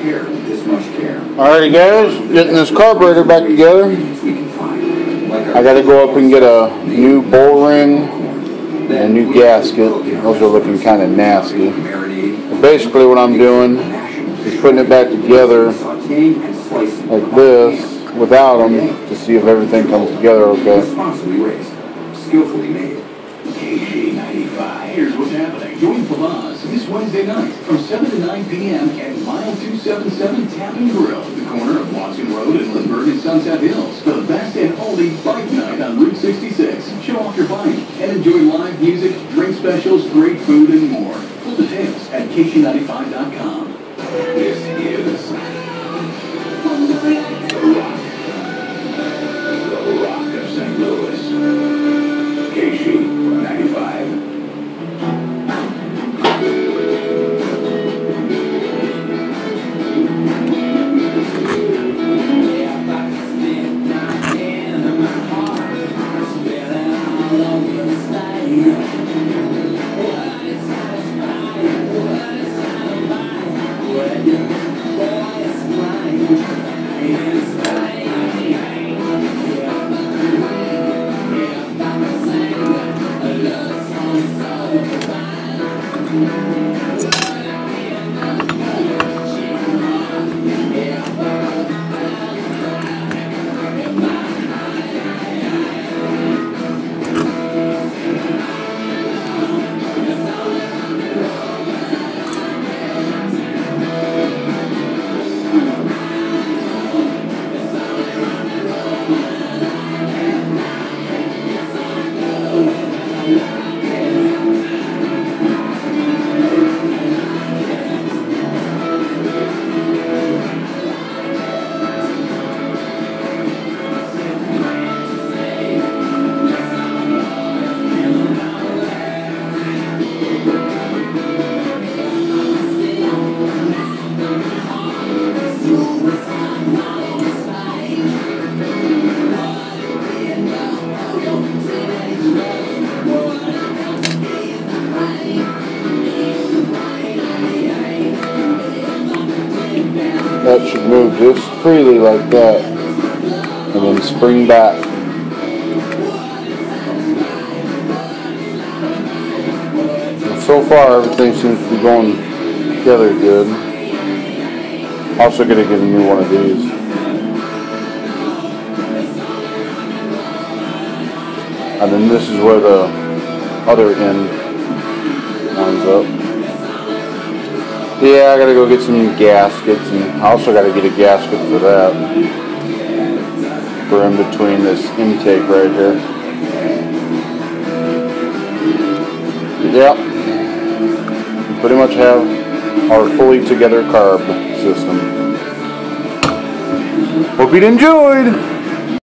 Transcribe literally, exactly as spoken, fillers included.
prepared with this much care. Alrighty guys, getting this carburetor back together. I gotta go up and get a new bowl ring and a new gasket. Those are looking kind of nasty. But basically what I'm doing is putting it back together like this without them to see if everything comes together okay. Skillfully made. Here's what's happening. Join Palaz this Wednesday night from seven to nine p m at Mile two seventy-seven Tap and Grill at the corner of Watson Road and Lindbergh and Sunset Hills for the best and only bike night on Route sixty-six. Show off your bike and enjoy live music, drink specials, great food, and more. Full details at K C ninety-five dot com. This is The Rock. The Rock of Saint Louis. K C ninety-five. That should move just freely like that and then spring back. And so far everything seems to be going together good. Also gonna get a new one of these. And then this is where the other end lines up. Yeah, I gotta go get some new gaskets, and I also gotta get a gasket for that. For in between this intake right here. Yep. We pretty much have our fully together carb system. Hope you enjoyed!